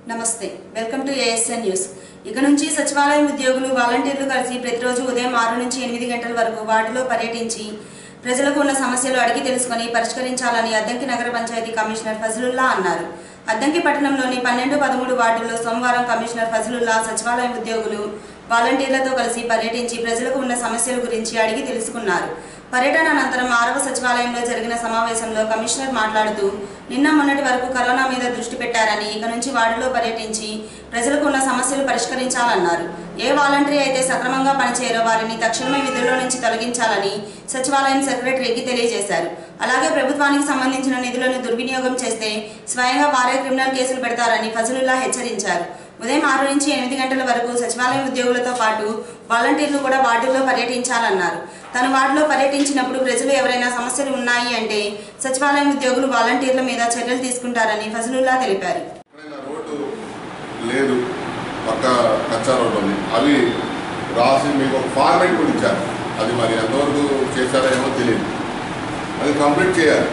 నమస్తే welcome to ASN news. ఇక నుంచి సచివాలయం ఉద్యోగులు వాలంటీర్లు కలిసి ప్రతిరోజు ఉదయం 6 నుంచి 8 గంటల వరకు వార్డులో పర్యటించి ప్రజలకు ఉన్న సమస్యలు అడిగి తెలుసుకొని పరిష్కరించాలని అద్దంకి నగర పంచాయతీ కమిషనర్ ఫజలుల్లా అన్నారు। అద్దంకి పట్టణంలోని 12, 13 వార్డుల్లో సోమవారం కమిషనర్ ఫజలుల్లా సచివాలయం ఉద్యోగులు వాలంటీర్లతో కలిసి పర్యటించి ప్రజలకు ఉన్న సమస్యల గురించి అడిగి తెలుసుకున్నారు। పర్యటన అనంతరం 6వ సచివాలయంలో జరిగిన సమావేశంలో కమిషనర్ మాట్లాడుతూ నిన్న మొన్నటి వరకు కరోనా మీద దృష్టి పెట్టారని ఇక నుంచి వార్డులో పర్యటించి ప్రజలకు ఉన్న సమస్యలు పరిష్కరించాలన్నారు। ఏ వాలంటీర్ అయితే సక్రమంగా పనిచేయరో వారిని తక్షణమే విధుల్లో నుంచి తొలగించాలని సచివాలయం సెక్రటరీకి తెలియజేశారు। అలాగే ప్రభుత్వానికి సంబంధించిన నిధులను దుర్వినియోగం చేస్తే స్వయంగా వారే క్రిమినల్ కేసులు పెడతారని ఫజలుల్లా హెచ్చరించారు। ఉదయం 6 నుంచి 8 గంటల వరకు సచివాలయం ఉద్యోగులతో పాటు వాలంటీర్లు కూడా వార్డుల్లో పర్యటించాలన్నారు। తన వార్డులో పర్యటించినప్పుడు ప్రజలు ఎవరైనా సమస్యలు ఉన్నాయి అంటే సచివాలయం ఉద్యోగులు వాలంటీర్ల మీద చర్యలు తీసుకుంటారని ఫజలుల్లా తెలిపారు। రోడ్డు లేదు, పక్క కచ్చా రోడ్డు ఉంది, అవి రాసి మీకు ఒక ఫార్మేట్ కూడా ఇచ్చారు, అది మరి ఎంతవరకు చేశారో ఏమో తెలియదు, అది కంప్లీట్ చేయాలి,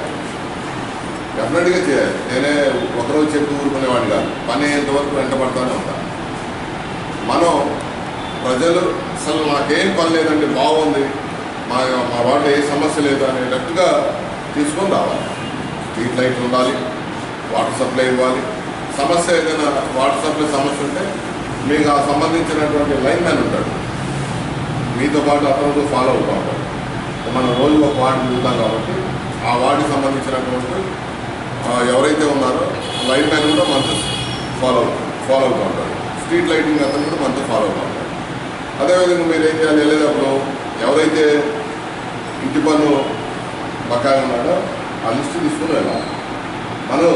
డెఫినెట్గా చేయాలి। నేనే ఒకరోజు చెప్పి ఊరుకునేవాడిని కాదు, పని అయ్యేంతవరకు వెంటబడతానే ఉంటాను। మనం ప్రజలు అసలు నాకేం పని లేదండి, బాగుంది, మా వాటిలో ఏ సమస్య లేదు అనేటట్టుగా తీసుకొని రావాలి। స్ట్రీట్ లైట్లు ఉండాలి, వాటర్ సప్లై ఇవ్వాలి, సమస్య ఏదైనా వాటర్ సప్లై సమస్య ఉంటే మీకు ఆ సంబంధించినటువంటి లైన్ మ్యాన్ ఉంటాడు, మీతో పాటు అతను ఫాలో అవుతూ ఉంటాడు। మనం రోజు ఒక వార్డు తిరుగుతాం కాబట్టి ఆ వార్డుకి సంబంధించినటువంటి ఎవరైతే ఉన్నారో లైన్ మ్యాన్ కూడా మనతో ఫాలో అవుతూ ఉంటాడు, స్ట్రీట్ లైటింగ్ అతను కూడా మనతో ఫాలో అవుతూ ఉంటాడు। అదేవిధంగా మీరు ఏం చేయాలి, వెళ్ళేటప్పుడు ఎవరైతే ఇంటి పన్ను బకాయి ఉన్నాడో ఆ లిస్టు తీసుకుని వెళ్ళాలి। మనం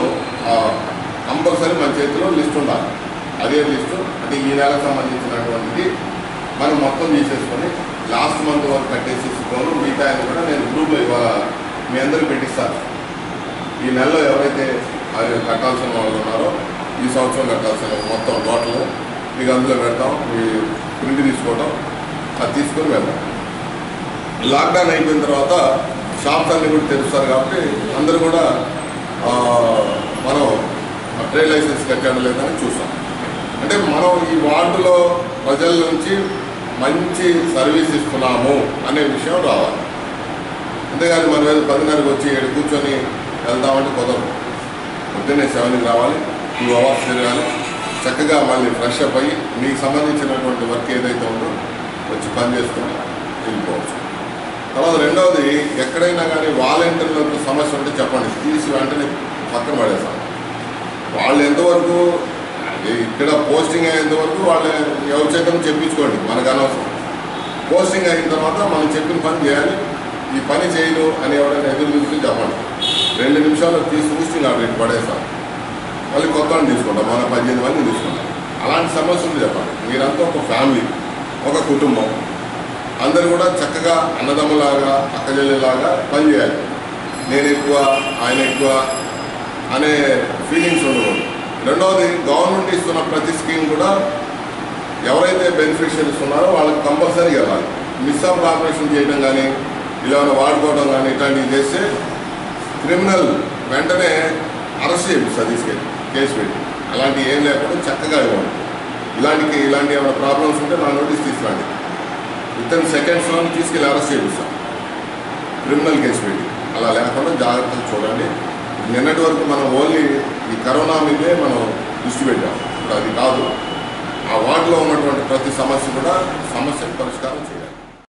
కంపల్సరీ మన చేతిలో లిస్ట్ ఉండాలి, అదే లిస్టు అంటే ఈ నెలకు సంబంధించినటువంటిది మనం మొత్తం తీసేసుకొని లాస్ట్ మంత్ వరకు కట్టేసేసుకోను, మిగతా ఆయన కూడా నేను గ్రూప్లో ఇవాళ మీ అందరికీ పెట్టిస్తాను। ఈ నెలలో ఎవరైతే అది కట్టాల్సిన వాళ్ళు ఉన్నారో ఈ సంవత్సరం కట్టాల్సిన మొత్తం టోటల్ మీకు అందులో పెడతాం, మీ ప్రింట్ తీసుకోవటం, అది తీసుకొని వెళ్దాం। లాక్డౌన్ అయిపోయిన తర్వాత షాప్స్ అన్నీ కూడా తెరుస్తారు కాబట్టి అందరూ కూడా మనం ట్రేడ్ లైసెన్స్ కట్టాడు లేదని చూస్తాం। అంటే మనం ఈ వార్డులో ప్రజల నుంచి మంచి సర్వీస్ ఇస్తున్నాము అనే విషయం రావాలి, అంతేగాని మన మీద 10:30కి వచ్చి 7 కూర్చొని వెళ్దామంటే కుదరదు। పొద్దున్నే 7కి రావాలి, 2 అవర్స్ తిరగాలి, చక్కగా మళ్ళీ ఫ్రెష్ అప్ అయ్యి మీకు సంబంధించినటువంటి వర్క్ ఏదైతే ఉందో వచ్చి పని చేసుకొని వెళ్ళిపోవచ్చు। తర్వాత రెండవది, ఎక్కడైనా కానీ వాలంటీర్లకు సమస్య ఉంటే చెప్పండి, తీసి వెంటనే పక్కన పడేస్తాం। వాళ్ళు ఎంతవరకు ఇక్కడ పోస్టింగ్ అయ్యేంతవరకు వాళ్ళు ఎవరి చేత చెప్పించుకోండి, మనకు అనవసరం। పోస్టింగ్ అయిన తర్వాత మనం చెప్పిన పని చేయాలి, ఈ పని చేయను అని ఎవరైనా ఎదురు చూసి చెప్పండి, 2 నిమిషాల్లో తీసి పోస్టింగ్ ఆర్డర్ పడేస్తాం, మళ్ళీ కొత్త వాళ్ళని తీసుకుంటాం, మన 18 మందిని తీసుకుంటాం। అలాంటి సమస్యలు చెప్పండి। మీరంతా ఒక ఫ్యామిలీ, ఒక కుటుంబం, అందరూ కూడా చక్కగా అన్నదమ్ములాగా అక్కజల్లిలాగా పనిచేయాలి। నేను ఎక్కువ ఆయన ఎక్కువ అనే ఫీలింగ్స్ ఉండకూడదు। రెండవది, గవర్నమెంట్ ఇస్తున్న ప్రతి స్కీమ్ కూడా ఎవరైతే బెనిఫిషియరీస్ ఉన్నారో వాళ్ళకి కంపల్సరీ వెళ్ళాలి। మిస్ ఆఫ్ ఆపరేషన్ చేయడం కానీ ఇలా వాడుకోవడం కానీ ఇట్లాంటివి చేస్తే క్రిమినల్ వెంటనే అరెస్ట్ చేపిస్తారు, తీసుకెళ్ళి కేసు పెట్టి, అలాంటివి ఏం లేకుండా చక్కగా ఇవ్వండి। ఇలాంటి ఏమైనా ప్రాబ్లమ్స్ ఉంటే నా నోటీస్ తీసుకురండి, వితిన్ సెకండ్స్లో తీసుకెళ్ళి అరెస్ట్ చేపిస్తాం, క్రిమినల్ కేసు పెట్టి। అలా లేకుండా జాగ్రత్తగా చూడండి। నిన్నటి వరకు మనం ఓన్లీ ఈ కరోనా మీదే మనం దృష్టి పెట్టాం, ఇప్పుడు అది కాదు, ఆ వార్డులో ఉన్నటువంటి ప్రతి సమస్య కూడా సమస్యను పరిష్కారం చేయాలి।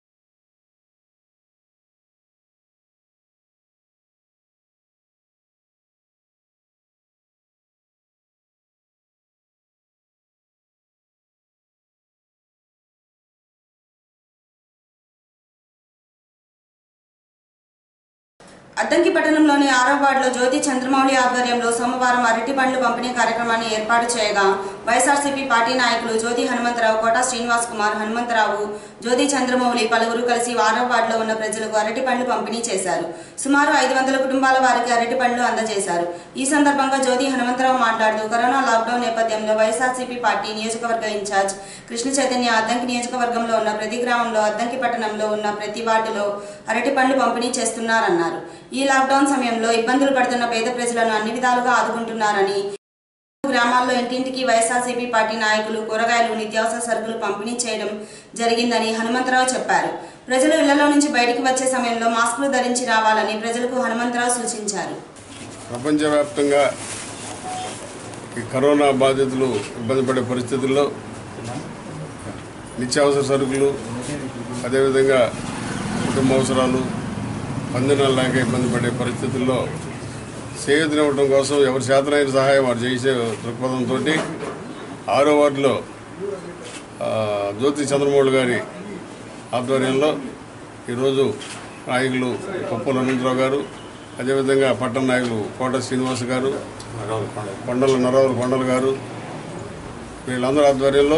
అద్దంకి పట్టణంలోని 6వ వార్డులో జ్యోతి చంద్రమౌళి ఆధ్వర్యంలో సోమవారం అరటి పండ్లు పంపిణీ కార్యక్రమాన్ని ఏర్పాటు చేయగా వైఎస్ఆర్సీపీ పార్టీ నాయకులు జ్యోతి హనుమంతరావు, కోట శ్రీనివాస్ కుమార్, హనుమంతరావు, జ్యోతి చంద్రమౌళి పలువురు కలిసి 6వ వార్డులో ఉన్న ప్రజలకు అరటి పండ్లు పంపిణీ చేశారు। సుమారు 500 కుటుంబాల వారికి అరటి పండ్లు అందజేశారు। ఈ సందర్భంగా జ్యోతి హనుమంతరావు మాట్లాడుతూ కరోనా లాక్డౌన్ నేపథ్యంలో వైఎస్ఆర్సీపీ పార్టీ నియోజకవర్గ ఇన్ఛార్జ్ కృష్ణ చైతన్య అద్దంకి నియోజకవర్గంలో ఉన్న ప్రతి గ్రామంలో, అద్దంకి పట్టణంలో ఉన్న ప్రతి వార్డులో అరటి పండ్లు పంపిణీ చేస్తున్నారన్నారు। ఈ లాక్డౌన్ సమయంలో ఇబ్బందులు పడుతున్న పేద ప్రజలను అన్ని విధాలుగా ఆదుకుంటున్నారని గ్రామాల్లో ఇంటింటికి వైఎస్ఆర్సీపీ పార్టీ నాయకులు కూరగాయలు నిత్యావసర సరుకులు పంపిణీ చేయడం జరిగిందని హనుమంతరావు చెప్పారు. ప్రజలు ఇళ్లలో నుంచి బయటికి వచ్చే సమయంలో మాస్కులు ధరించి రావాలని ప్రజలకు హనుమంతరావు సూచించారు. ప్రపంచవ్యాప్తంగా ఈ కరోనా బాధితులు ఇబ్బంది పడే పరిస్థితుల్లో నిత్యావసర సరుకులు అదేవిధంగా కుటుంబ అవసరాలు పందినాలలాగా ఇబ్బంది పడే పరిస్థితుల్లో చేయూతనివ్వడం కోసం ఎవరి చేతనైన సహాయం వారు చేసే దృక్పథంతో 6వ వార్డులో జ్యోతి చంద్రమౌళి గారి ఆధ్వర్యంలో ఈరోజు నాయకులు కొప్పుల అనంతరావు గారు, అదేవిధంగా పట్టణ నాయకులు కోట శ్రీనివాస్ గారు, నరవరు కొండలు గారు, వీళ్ళందరూ ఆధ్వర్యంలో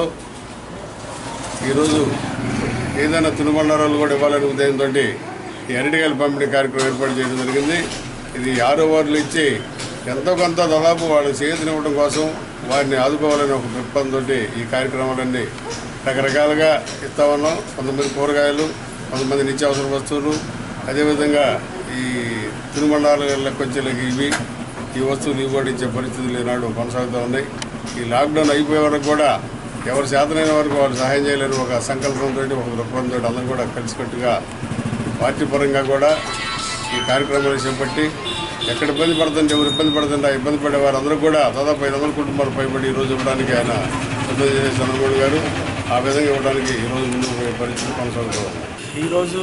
ఈరోజు ఏదైనా తినుబండారాలు కూడా ఇవ్వాలనే ఉద్దేశంతో ఈ అరటికాయల పంపిణీ కార్యక్రమం ఏర్పాటు చేయడం జరిగింది. ఇది 6వ వార్డులు ఇచ్చి ఎంతో కొంత దాదాపు వాళ్ళకి చేయూతనివ్వడం కోసం వారిని ఆదుకోవాలని ఒక దృక్పథంతో ఈ కార్యక్రమాలన్నీ రకరకాలుగా ఇస్తా ఉన్నాం. కొంతమంది కూరగాయలు, కొంతమంది నిత్యావసర వస్తువులు, అదేవిధంగా ఈ తినుబండారాలకు వచ్చేలాగా ఈ వస్తువులు ఇవ్వబడించే పరిస్థితులు ఈనాడు కొనసాగుతూ ఉన్నాయి. ఈ లాక్డౌన్ అయిపోయే వరకు కూడా ఎవరు చేతనైన వరకు వాళ్ళు సహాయం చేయలేని ఒక సంకల్పంతో, ఒక దృక్పథంతో అందరూ కూడా కలిసికట్టుగా పార్టీ పరంగా కూడా ఈ కార్యక్రమాన్ని చేపట్టి ఎక్కడ ఇబ్బంది పడుతుంటే ఎవరు ఇబ్బంది పడుతుంటే ఆ ఇబ్బంది పడే వారందరూ కూడా దాదాపు 500 కుటుంబాలు పైబడి ఈరోజు ఇవ్వడానికి ఆయన చంద్రబాబు గారు ఆ విధంగా ఇవ్వడానికి ఈరోజు ముందుకు పోయే పరిస్థితి కొనసాగుతుంది. ఈరోజు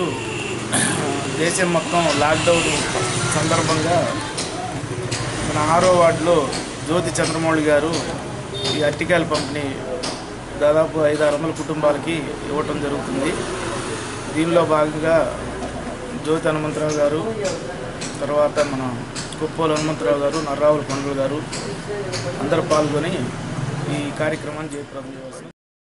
దేశం మొత్తం లాక్డౌన్ సందర్భంగా మన 6వ వార్డులో జ్యోతి చంద్రమౌళి గారు ఈ అరటికాయల పంపిణీ దాదాపు 500-600 కుటుంబాలకి ఇవ్వటం జరుగుతుంది. దీనిలో భాగంగా జ్యోతి హనుమంతరావు గారు, తర్వాత మన కుప్పోలు హనుమంతరావు గారు, నర్రావుల కొండలు గారు అందరూ పాల్గొని ఈ కార్యక్రమాన్ని జయప్రదం చేయవలసింది.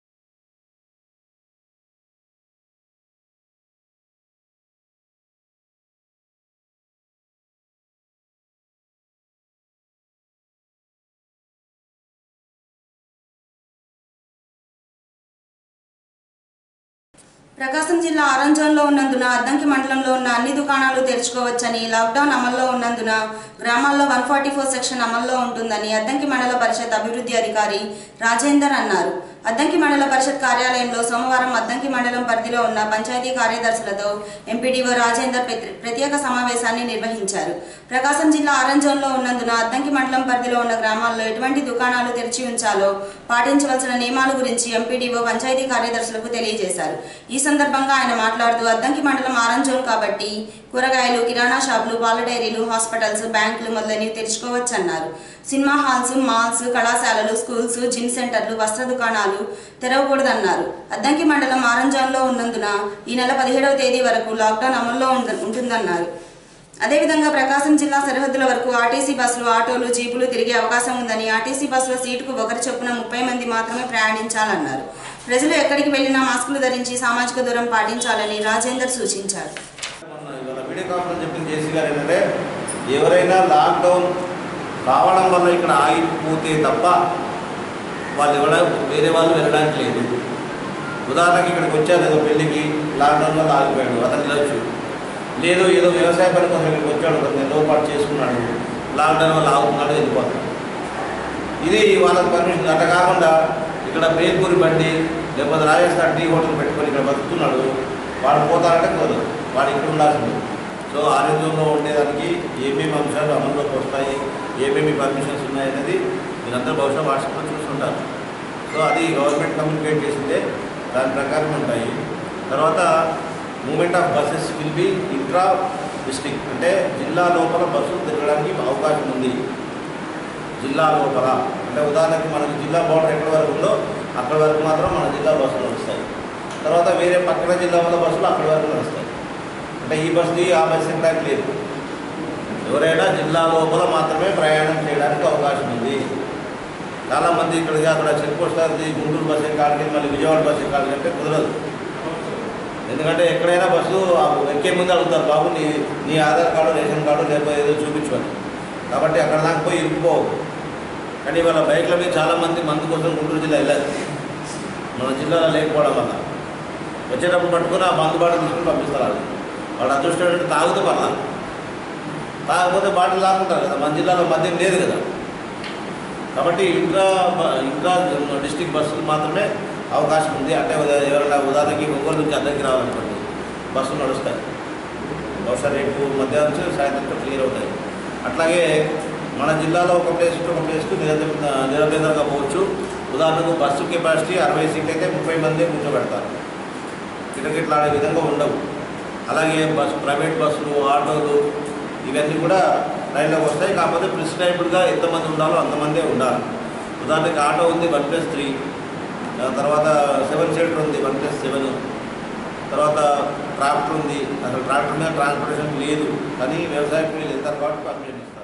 ప్రకాశం జిల్లా ఆరెంజ్ జోన్లో ఉన్నందున అద్దంకి మండలంలో ఉన్న అన్ని దుకాణాలు తెరుచుకోవచ్చని, లాక్డౌన్ అమల్లో ఉన్నందున గ్రామాల్లో 144 సెక్షన్ అమల్లో ఉంటుందని అద్దంకి మండల పరిషత్ అభివృద్ధి అధికారి రాజేందర్ అన్నారు. అద్దంకి మండల పరిషత్ కార్యాలయంలో సోమవారం అద్దంకి మండలం పరిధిలో ఉన్న పంచాయతీ కార్యదర్శులతో ఎంపీడీఓ రాజేందర్ ప్రత్యేక సమావేశాన్ని నిర్వహించారు. ప్రకాశం జిల్లా ఆరెంజ్ జోన్లో ఉన్నందున అద్దంకి మండలం పరిధిలో ఉన్న గ్రామాల్లో ఎటువంటి దుకాణాలు తెరిచి ఉంచాలో పాటించవలసిన నియమాల గురించి ఎంపీడీఓ పంచాయతీ కార్యదర్శులకు తెలియజేశారు. ఈ సందర్భంగా ఆయన మాట్లాడుతూ అద్దంకి మండలం ఆరెంజ్ జోన్ కాబట్టి కూరగాయలు, కిరాణా షాపులు, పాల డైరీలు, హాస్పిటల్స్, బ్యాంకులు మొదలైనవి తెరుచుకోవచ్చన్నారు. సినిమా హాల్స్, మాల్స్, కళాశాలలు, స్కూల్స్, జిమ్ సెంటర్లు, వస్త్ర దుకాణాలు తెరవకూడదన్నారు. అద్దంకి మండలం ఆరెంజ్ జోన్లో ఉన్నందున ఈ నెల 17వ తేదీ వరకు లాక్డౌన్ అమల్లో ఉంటుందన్నారు. అదేవిధంగా ప్రకాశం జిల్లా సరిహద్దుల వరకు ఆర్టీసీ బస్సులు, ఆటోలు, జీపులు తిరిగే అవకాశం ఉందని, ఆర్టీసీ బస్సులో సీటుకు ఒకరి చొప్పున 30 మంది మాత్రమే ప్రయాణించాలన్నారు. ప్రజలు ఎక్కడికి వెళ్లినా మాస్కులు ధరించి సామాజిక దూరం పాటించాలని రాజేందర్ సూచించారు. ఎవరైనా లాక్డౌన్ రావడం వల్ల ఇక్కడ ఆగిపోతే తప్ప వాళ్ళు వేరే వాళ్ళు వెళ్ళడానికి లేదు. ఉదాహరణకి ఇక్కడికి వచ్చారు, ఏదో పెళ్ళికి లాక్డౌన్ వల్ల ఆగిపోయాడు, అతను వెళ్ళొచ్చు. లేదు ఏదో వ్యవసాయ పని కోసం ఇక్కడికి వచ్చాడు, ఒక నెల పాటు చేసుకున్నాడు, లాక్డౌన్ వల్ల ఆగుతున్నాడు, వెళ్ళిపోతాడు. ఇది వాళ్ళకి పర్మిషన్. అట్లా కాకుండా ఇక్కడ బేల్పూరి బండి లేకపోతే రాజస్థాన్ టీ హోటల్ పెట్టుకొని ఇక్కడ బతుకుతున్నాడు, వాడు పోతారంటే కుదరదు, వాడు ఇక్కడ ఉండాల్సింది. సో ఆరోగ్యంలో ఉండేదానికి ఏమేమి అంశాలు అమల్లోకి వస్తాయి, ఏమేమి పర్మిషన్స్ ఉన్నాయనేది మీరందరూ బహుశా వాట్సాప్లో చూస్తుంటారు. సో అది గవర్నమెంట్ కమ్యూనికేట్ చేసిందే, దాని ప్రకారం ఉంటాయి. తర్వాత movement of buses will be intra district, అంటే జిల్లా లోపల బస్సులు తిరగడానికి అవకాశం ఉంది. జిల్లా లోపల అంటే ఉదాహరణకి మనకి జిల్లా బోర్డర్ ఎక్కడి వరకు ఉందో అక్కడి వరకు మాత్రం మన జిల్లా బస్సులు నడుస్తాయి. తర్వాత వేరే పక్కన జిల్లా వల్ల బస్సులు అక్కడి వరకు నడుస్తాయి. అంటే ఈ బస్సు ఆ బస్సు ఎక్కడానికి లేదు. ఎవరైనా జిల్లా లోపల మాత్రమే ప్రయాణం చేయడానికి అవకాశం ఉంది. చాలామంది ఇక్కడికి అక్కడ చెక్ పోస్ట్ అది గుంటూరు బస్సు ఎక్కాలి, మళ్ళీ విజయవాడ బస్సు ఎక్కాలి అంటే కుదరదు. ఎందుకంటే ఎక్కడైనా బస్సు ఎక్కే ముందు అడుగుతారు, బాబు నీ ఆధార్ కార్డు, రేషన్ కార్డు లేకపోతే ఏదో చూపించుకోండి. కాబట్టి అక్కడ దాకా పోయి ఇరుక్కుపోవు. కానీ వాళ్ళ బైక్ల మీద చాలామంది మందు కోసం గుంటూరు జిల్లా వెళ్ళారు, మన జిల్లాలో లేకపోవడం వల్ల. వచ్చేటప్పుడు పట్టుకుని ఆ మందు బాటలు తీసుకుని పంపిస్తారు. వాడు అదృష్టం ఏంటంటే తాగుతూ పర్లా, తాగకపోతే బాటలు లాక్కుంటారు కదా. మన జిల్లాలో మద్యం లేదు కదా, కాబట్టి ఇంకా డిస్ట్రిక్ట్ బస్సులు మాత్రమే అవకాశం ఉంది. అంటే ఎవరైనా ఉదాహరణకి ఒంగోలు నుంచి అద్దెకి రావాలనుకోండి, బస్సులు నడుస్తాయి. బహుశా రేపు మధ్యాహ్నం సాయంత్రం క్లియర్ అవుతాయి. అట్లాగే మన జిల్లాలో ఒక ప్లేస్ టు ఒక ప్లేస్కు నిరభ్యంతరంగా పోవచ్చు. ఉదాహరణకు బస్సు కెపాసిటీ 60 సీట్లు అయితే 30 మంది కూర్చోబెడతారు. కిటకిట్లాడే విధంగా ఉండవు. అలాగే ప్రైవేట్ బస్సులు, ఆటోలు ఇవన్నీ కూడా రైల్లోకి వస్తాయి. కాకపోతే ప్రిస్క్రైబ్డ్గా ఎంతమంది ఉండాలో అంతమందే ఉండాలి. ఉదాహరణకి ఆటో ఉంది 1+3, తర్వాత 7 సీటర్ ఉంది 1+7, తర్వాత ట్రాక్టర్ ఉంది. అసలు ట్రాక్టర్ మీద ట్రాన్స్పోర్టేషన్ లేదు, కానీ వ్యవసాయ కూలీలు వెళ్తారు కాబట్టి పర్మిషన్ ఇస్తారు.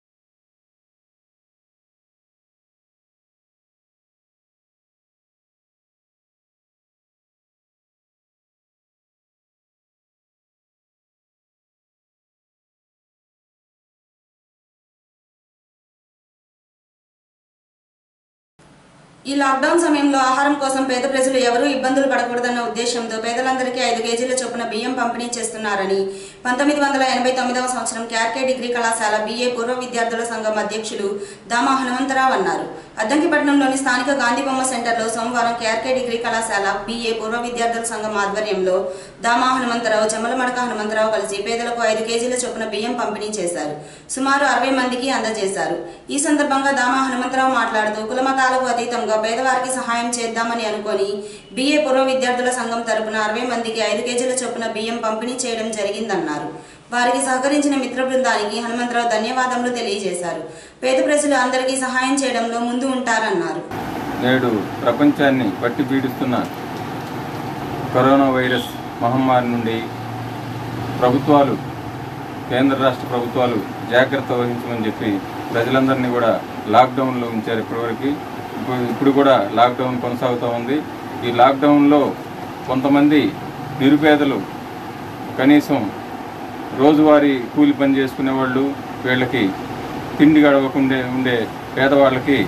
ఈ లాక్డౌన్ సమయంలో ఆహారం కోసం పేద ప్రజలు ఎవరూ ఇబ్బందులు పడకూడదన్న ఉద్దేశంతో పేదలందరికీ 5 కేజీల చొప్పున బియ్యం పంపిణీ చేస్తున్నారని 1989వ సంవత్సరం కేఆర్కే డిగ్రీ కళాశాల BA పూర్వ విద్యార్థుల సంఘం అధ్యక్షులు దామా హనుమంతరావు అన్నారు. అద్దంకిపట్నంలోని స్థానిక గాంధీ బొమ్మ సెంటర్లో సోమవారం కేఆర్కే డిగ్రీ కళాశాల BA పూర్వ విద్యార్థుల సంఘం ఆధ్వర్యంలో దామా హనుమంతరావు, జమ్మలమడక హనుమంతరావు కలిసి పేదలకు 5 కేజీల చొప్పున బియ్యం పంపిణీ చేశారు. సుమారు 60 మందికి అందజేశారు. ఈ సందర్భంగా దామా హనుమంతరావు మాట్లాడుతూ కులమతాలకు అతీతంగా పేదవారికి సహాయం చేద్దామని అనుకొని BA పూర్వ విద్యార్థుల సంఘం తరపున 60 మందికి 5 కేజీల చొప్పున బియ్యం పంపిణీ చేయడం జరిగిందన్నారు. వారికి సహకరించిన మిత్ర బృందానికి హనుమంతరావు ధన్యవాదములు తెలియజేశారు. పేద ప్రజలు అందరికీ సహాయం చేయడంలో ముందు ఉంటారన్నారు. నేడు ప్రపంచాన్ని పట్టి పీడిస్తున్న కరోనా వైరస్ మహమ్మారి నుండి ప్రభుత్వాలు, కేంద్ర రాష్ట్ర ప్రభుత్వాలు జాగ్రత్త వహించమని చెప్పి ప్రజలందరినీ కూడా లాక్డౌన్లో ఉంచారు. ఇప్పుడు కూడా లాక్డౌన్ కొనసాగుతూ ఉంది. ఈ లాక్డౌన్లో కొంతమంది నిరుపేదలు కనీసం రోజువారీ కూలి పని చేసుకునే వాళ్ళు, వీళ్ళకి తిండి గడవకుండా ఉండే పేదవాళ్ళకి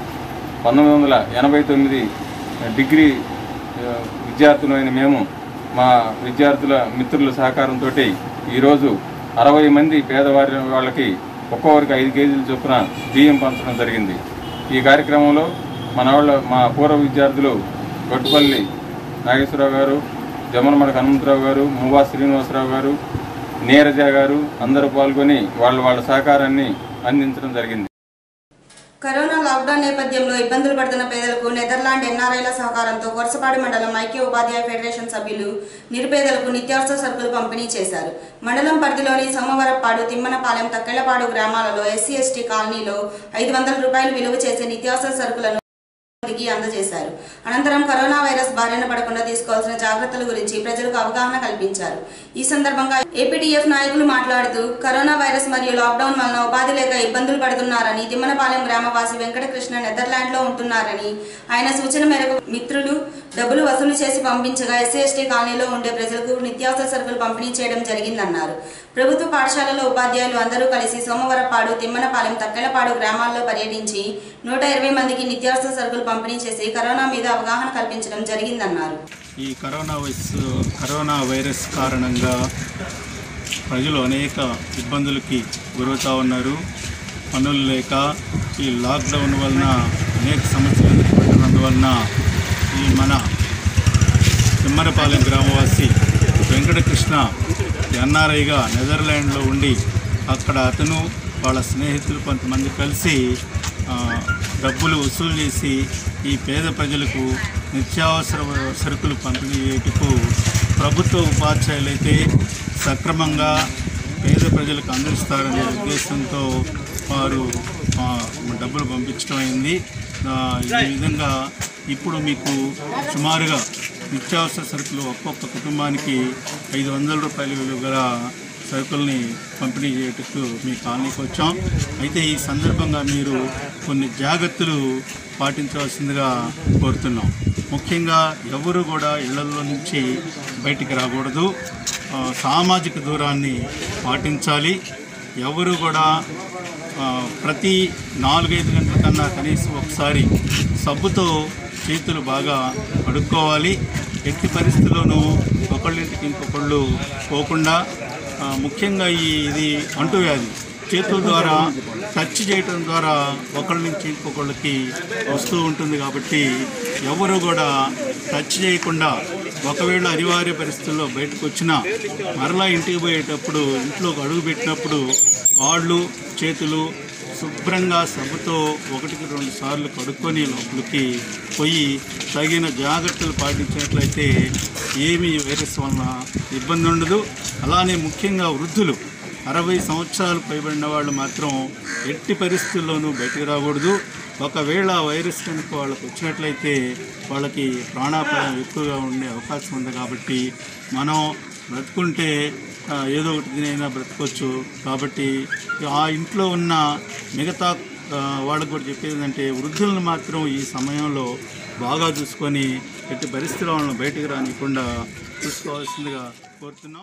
1989 డిగ్రీ విద్యార్థులైన మేము మా విద్యార్థుల మిత్రుల సహకారంతో ఈరోజు 60 మంది పేదవారి వాళ్ళకి ఒక్కొక్కరికి 5 కేజీల చొప్పున బియ్యం పంచడం జరిగింది. ఈ కార్యక్రమంలో మా పూర్వ విద్యార్థులు గొట్టుపల్లి నాగేశ్వరరావు గారు, జమ్మలమడక హనుమంతరావు గారు, మువ్వా శ్రీనివాసరావు గారు, నీరజ గారు అందరూ పాల్గొని వాళ్ళ సహకారాన్ని అందించడం జరిగింది. కరోనా లాక్డౌన్ నేపథ్యంలో ఇబ్బందులు పడుతున్న పేదలకు నెదర్లాండ్ NRIల సహకారంతో కొరసపాడు మండలం ఐక్య ఉపాధ్యాయ ఫెడరేషన్ సభ్యులు నిరుపేదలకు నిత్యావసర సరుకులు పంపిణీ చేశారు. మండలం పరిధిలోని సోమవరపాడు, తిమ్మనపాలెం, తక్కెళ్లపాడు గ్రామాలలో SC/ST కాలనీలో 500 రూపాయలు విలువ చేసే నిత్యావసర సరుకులను అందజేశారు. అనంతరం కరోనా వైరస్ బారిన పడకుండా తీసుకోవాల్సిన జాగ్రత్తల గురించి ప్రజలకు అవగాహన కల్పించారు. ఈ సందర్భంగా APTF నాయకులు మాట్లాడుతూ కరోనా వైరస్ మరియు లాక్డౌన్ వలన ఉపాధి లేక ఇబ్బందులు పడుతున్నారని, తిమ్మనపాలెం గ్రామవాసి వెంకటకృష్ణ నెదర్లాండ్లో ఉంటున్నారని, ఆయన సూచన మేరకు మిత్రులు డబ్బులు వసూలు చేసి పంపించగా SC/ST కాలనీలో ఉండే ప్రజలకు నిత్యావసర సరుకులు పంపిణీ చేయడం జరిగిందన్నారు. ప్రభుత్వ పాఠశాలలో ఉపాధ్యాయులు అందరూ కలిసి సోమవరపాడు, తిమ్మనపాలెం, తక్కెళ్లపాడు గ్రామాల్లో పర్యటించి 120 మందికి నిత్యావసర సరుకులు పంపిణీ చేసి కరోనా మీద అవగాహన కల్పించడం జరిగిందన్నారు. ఈ కరోనా వైరస్ కారణంగా ప్రజలు అనేక ఇబ్బందులకి గురవుతూ ఉన్నారు. పనులు లేక ఈ లాక్డౌన్ వలన అనేక సమస్యలు ఎదుర్కొంటున్నందువలన ఈ మన తిమ్మనపాలెం గ్రామవాసి వెంకటకృష్ణ NRIగా నెదర్లాండ్లో ఉండి అక్కడ అతను వాళ్ళ స్నేహితులు కొంతమంది కలిసి డబ్బులు వసూలు చేసి ఈ పేద ప్రజలకు నిత్యావసర సరుకులు పంపిణీ చేయటకు ప్రభుత్వ ఉపాధ్యాయులైతే సక్రమంగా పేద ప్రజలకు అందిస్తారనే ఉద్దేశంతో వారు డబ్బులు పంపించడం అయింది. ఈ విధంగా ఇప్పుడు మీకు సుమారుగా నిత్యావసర సరుకులు ఒక్కొక్క కుటుంబానికి 500 రూపాయల విలువ గల సరుకుల్ని పంపిణీ చేయటకు మీ కాలనీకి వచ్చాం. అయితే ఈ సందర్భంగా మీరు కొన్ని జాగ్రత్తలు పాటించవలసిందిగా కోరుతున్నాం. ముఖ్యంగా ఎవరు కూడా ఇళ్లలో నుంచి బయటికి రాకూడదు. సామాజిక దూరాన్ని పాటించాలి. ఎవరు కూడా ప్రతి 4-5 గంటల కన్నా కనీసం ఒకసారి సబ్బుతో చేతులు బాగా కడుక్కోవాలి. ఎట్టి పరిస్థితుల్లోనూ ఒకళ్ళింటికి ఇంకొకళ్ళు పోకుండా, ముఖ్యంగా ఇది అంటువ్యాధి, చేతుల ద్వారా టచ్ చేయటం ద్వారా ఒకళ్ళ నుంచి ఇంకొకళ్ళకి వస్తూ ఉంటుంది. కాబట్టి ఎవరు కూడా టచ్ చేయకుండా, ఒకవేళ అనివార్య పరిస్థితుల్లో బయటకు వచ్చినా మరలా ఇంటికి పోయేటప్పుడు ఇంట్లోకి అడుగు పెట్టినప్పుడు కాళ్ళు చేతులు శుభ్రంగా సబ్బుతో 1-2 సార్లు కడుక్కొని లోపలికి పోయి తగిన జాగ్రత్తలు పాటించినట్లయితే ఏమీ వైరస్ వలన ఇబ్బంది ఉండదు. అలానే ముఖ్యంగా వృద్ధులు 60 సంవత్సరాలు పైబడిన వాళ్ళు మాత్రం ఎట్టి పరిస్థితుల్లోనూ బయటకు రాకూడదు. ఒకవేళ వైరస్ కనుక వాళ్ళకు వచ్చినట్లయితే వాళ్ళకి ప్రాణాపాయం ఎక్కువగా ఉండే అవకాశం ఉంది. కాబట్టి మనం బ్రతుకుంటే ఏదో ఒకటి దీనైనా బ్రతకొచ్చు. కాబట్టి ఆ ఇంట్లో ఉన్న మిగతా వాళ్ళకు కూడా చెప్పేది ఏంటంటే వృద్ధులను మాత్రం ఈ సమయంలో బాగా చూసుకొని ఎట్టి పరిస్థితుల్లో వాళ్ళని బయటకు రానికుండా చూసుకోవాల్సిందిగా కోరుతున్నాం.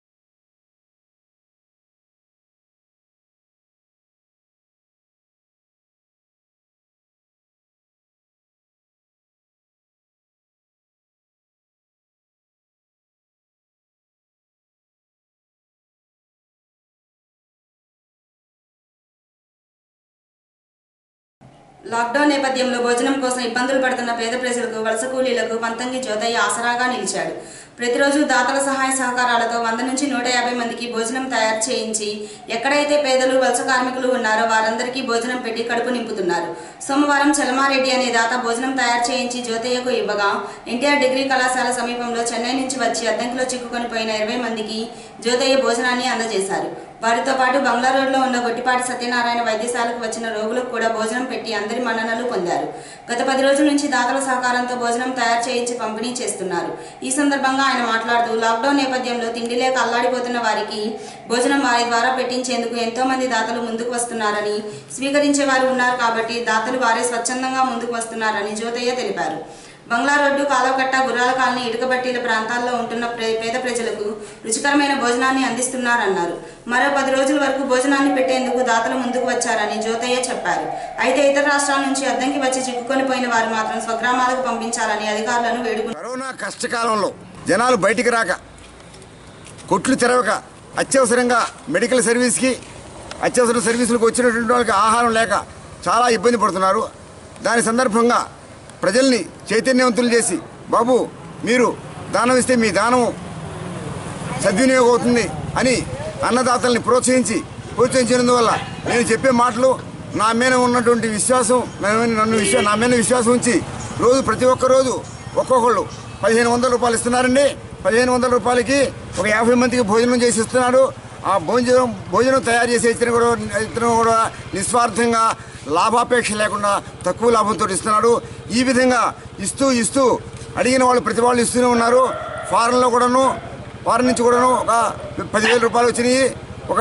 లాక్డౌన్ నేపథ్యంలో భోజనం కోసం ఇబ్బందులు పడుతున్న పేద ప్రజలకు, వలస కూలీలకు పంతంగి జ్యోతయ్య ఆసరాగా నిలిచాడు. ప్రతిరోజు దాతల సహాయ సహకారాలతో 100 నుంచి 150 మందికి భోజనం తయారు చేయించి ఎక్కడైతే పేదలు, వలస కార్మికులు ఉన్నారో వారందరికీ భోజనం పెట్టి కడుపు నింపుతున్నారు. సోమవారం చలమారెడ్డి అనే దాత భోజనం తయారు చేయించి జ్యోతయ్యకు ఇవ్వగా ఎన్టీఆర్ డిగ్రీ కళాశాల సమీపంలో చెన్నై నుంచి వచ్చి అద్దంకిలో చిక్కుకొని పోయిన 20 మందికి జ్యోతయ్య భోజనాన్ని అందజేశారు. వారితో పాటు బంగ్లా రోడ్లో ఉన్న గొట్టిపాటి సత్యనారాయణ వైద్యశాలకు వచ్చిన రోగులకు కూడా భోజనం పెట్టి అందరి మన్ననలు పొందారు. గత 10 రోజుల నుంచి దాతల సహకారంతో భోజనం తయారు చేయించి పంపిణీ చేస్తున్నారు. ఈ సందర్భంగా ఆయన మాట్లాడుతూ లాక్డౌన్ నేపథ్యంలో తిండి లేక అల్లాడిపోతున్న వారికి భోజనం వారి ద్వారా పెట్టించేందుకు ఎంతో మంది దాతలు ముందుకు వస్తున్నారని, స్వీకరించే వారు ఉన్నారు కాబట్టి దాతలు వారే స్వచ్ఛందంగా ముందుకు వస్తున్నారని జ్యోతయ్య తెలిపారు. బంగ్లా రోడ్డు, కాలవకట్ట, గుర్రాల కాలనీ, ఇటుకబట్టీల ప్రాంతాల్లో ఉంటున్న పేద ప్రజలకు రుచికరమైన భోజనాన్ని అందిస్తున్నారన్నారు. మరో 10 రోజుల వరకు భోజనాన్ని పెట్టేందుకు దాతలు ముందుకు వచ్చారని జ్యోతయ్య చెప్పారు. అయితే ఇతర రాష్ట్రాల నుంచి అద్దంకి వచ్చి చిక్కుకొని పోయిన వారు మాత్రం స్వగ్రామాలకు పంపించాలని అధికారులను వేడుకున్నారు. కరోనా కష్టకాలంలో జనాలు బయటికి రాక, కొట్లు తెరవక, అత్యవసరంగా మెడికల్ సర్వీస్కి, అత్యవసర సర్వీసులకు వచ్చినటువంటి వాళ్ళకి ఆహారం లేక చాలా ఇబ్బంది పడుతున్నారు. దాని సందర్భంగా ప్రజల్ని చైతన్యవంతులు చేసి, బాబు మీరు దానం ఇస్తే మీ దానం సద్వినియోగం అవుతుంది అని అన్నదాతల్ని ప్రోత్సహించినందువల్ల నేను చెప్పే మాటలు నా మీద ఉన్నటువంటి విశ్వాసం, నా మీద విశ్వాసం ఉంచి ప్రతి ఒక్క రోజు ఒక్కొక్కళ్ళు 1500 రూపాయలు ఇస్తున్నారండి. 1500 రూపాయలకి ఒక 50 మందికి భోజనం చేసి ఇస్తున్నాడు. ఆ భోజనం తయారు చేసే ఇతను కూడా నిస్వార్థంగా, లాభాపేక్ష లేకుండా తక్కువ లాభంతో ఇస్తున్నాడు. ఈ విధంగా ఇస్తూ అడిగిన వాళ్ళు ప్రతి వాళ్ళు ఇస్తూనే ఉన్నారు. ఫారెన్ నుంచి కూడాను ఒక 10,000 రూపాయలు వచ్చినాయి. ఒక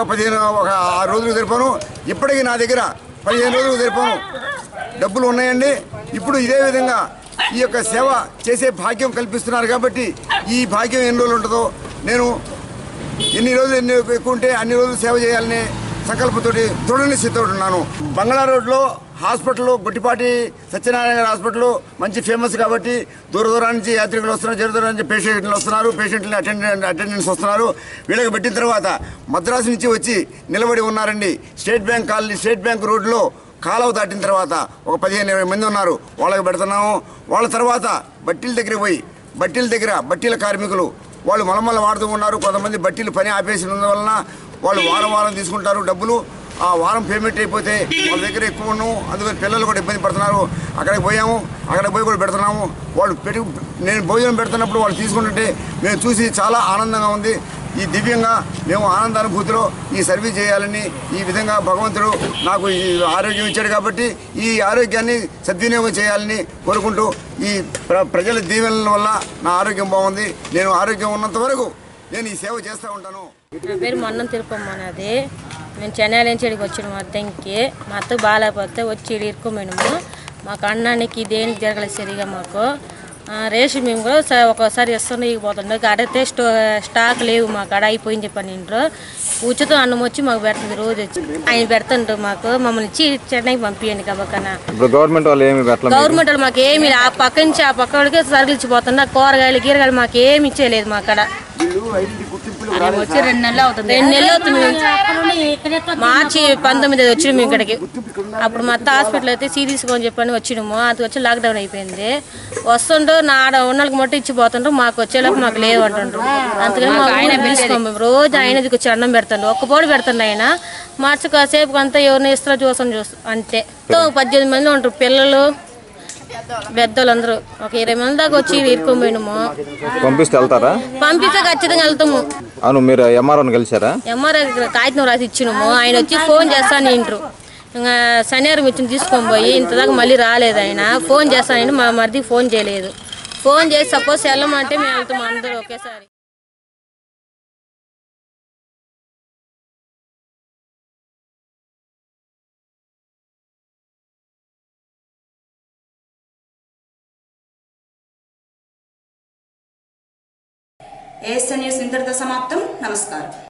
6 రోజులు జరిపాను. ఇప్పటికీ నా దగ్గర 15 రోజులు జరిపాను డబ్బులు ఉన్నాయండి. ఇప్పుడు ఇదే విధంగా ఈ యొక్క సేవ చేసే భాగ్యం కల్పిస్తున్నారు. కాబట్టి ఈ భాగ్యం ఎన్ని రోజులు ఉంటుందో, నేను ఎన్ని ఎక్కువ ఉంటే అన్ని రోజులు సేవ చేయాలని సంకల్పంతో దృఢ నిశ్చయంతో ఉన్నాను. బంగ్లా రోడ్లో హాస్పిటల్, గొట్టిపాటి సత్యనారాయణ హాస్పిటల్ మంచి ఫేమస్ కాబట్టి దూరం నుంచి యాత్రికులు వస్తున్నారు, దూరం నుంచి పేషెంట్లు వస్తున్నారు, పేషెంట్ని అటెండెన్స్ వస్తున్నారు. వీళ్ళకి పెట్టిన తర్వాత మద్రాసు నుంచి వచ్చి నిలబడి ఉన్నారండి. స్టేట్ బ్యాంక్ రోడ్లో కాలువ దాటిన తర్వాత ఒక 15-20 మంది ఉన్నారు. వాళ్ళకి పెడుతున్నాము. వాళ్ళ తర్వాత బట్టీల దగ్గరికి పోయి బట్టీల కార్మికులు వాళ్ళు మలమల్ల వాడుతూ ఉన్నారు. కొంతమంది బట్టీలు పని ఆపేసినందువలన వాళ్ళు వారం తీసుకుంటారు డబ్బులు. ఆ వారం పేమెంట్ అయిపోతే వాళ్ళ దగ్గర ఎక్కువ ఉన్నాము. అందుకని పిల్లలు కూడా ఇబ్బంది పడుతున్నారు. అక్కడికి పోయి కూడా పెడుతున్నాము. వాళ్ళు నేను భోజనం పెడుతున్నప్పుడు వాళ్ళు తీసుకుంటుంటే మేము చూసి చాలా ఆనందంగా ఉంది. ఈ దివ్యంగా మేము ఆనందానుభూతిలో ఈ సర్వీస్ చేయాలని, ఈ విధంగా భగవంతుడు నాకు ఈ ఆరోగ్యం ఇచ్చాడు కాబట్టి ఈ ఆరోగ్యాన్ని సద్వినియోగం చేయాలని కోరుకుంటూ, ఈ ప్రజల దీవెనల వల్ల నా ఆరోగ్యం బాగుంది. నేను ఆరోగ్యం ఉన్నంత వరకు నేను ఈ సేవ చేస్తూ ఉంటాను. నా పేరు మొన్నం తిరుపమ్మన్నది. మేము చెన్నై నుంచి ఇక్కడికి వచ్చినాము అద్దంకి. మా అత్త బాగాలేకపోతే వచ్చి ఇరుక్కుపోయినాము. మాకు అన్నానికి దేనికి జరగలేదు సరిగా. మాకు రేషన్ మేము కూడా ఒక్కోసారి ఇస్తాను ఇకపోతుండే అడిగితే స్టాక్ లేవు, మాకు అడ అయిపోయింది చెప్పండి. ఇంట్లో ఉచితం అన్నం వచ్చి మాకు పెడుతుంది. రోజు వచ్చి ఆయన పెడుతుంటారు. మమ్మల్ని ఇచ్చి చెన్నైకి పంపించండి కబక్కన. గవర్నమెంట్ వాళ్ళు మాకు ఏమి ఆ పక్క నుంచి ఆ పక్క వాళ్ళకి సరుకులు ఇచ్చిపోతున్నారు. కూరగాయలు గీరగాయలు మాకు ఏమి ఇచ్చేయలేదు. మా అక్కడ వీళ్ళు ఐడెంటిటీ గుర్తింపులు వచ్చి 2 నెలలు అవుతుంది. 2 నెలలు అవుతుంది. మార్చి 19 వచ్చినాం మేము ఇక్కడికి. అప్పుడు మా అత్త హాస్పిటల్ అయితే సీరియస్గా అని చెప్పని వచ్చినాము. అది వచ్చి లాక్డౌన్ అయిపోయింది. వస్తుండ్రు నా ఉన్నళ్ళకి మొట్ట ఇచ్చిపోతుండ్రు, మాకు వచ్చేలోపు మాకు లేదు అంటుండ్రు. అందుకని మాకు ఆయన పిలుచుకోము. రోజు ఆయనది వచ్చి అన్నం పెడతాను, ఒక్క పూట పెడతాను. ఆయన మార్చి కాసేపు అంతా ఎవరిని ఇస్తారో చూస్తాను అంతే. 18 మంది ఉంటారు, పిల్లలు పెద్దోళ్ళు అందరూ. ఒక 20 మంది దాకా వచ్చి ఇరుక్కుపోయినాము. పంపిస్తే వెళ్తారా? పంపిస్తే ఖచ్చితంగా వెళ్తాము. అవును, మీరు ఎంఆర్ఓని కలిసారా? ఎంఆర్ఓ కాగితం రాసి ఇచ్చినాము. ఆయన వచ్చి ఫోన్ చేస్తాను ఇంటారు. ఇంకా శనివారం ఇచ్చిన తీసుకొని పోయి ఇంతదాకా మళ్ళీ రాలేదు. ఆయన ఫోన్ చేస్తానంటే మా మరిది ఫోన్ చేయలేదు. ఫోన్ చేసి సపోజ్ వెళ్ళమంటే మేము వెళ్తాము అందరూ ఒకేసారి. ఏఎస్ఎన్ న్యూస్ ఇంతటితో సమాప్తం. నమస్కారం.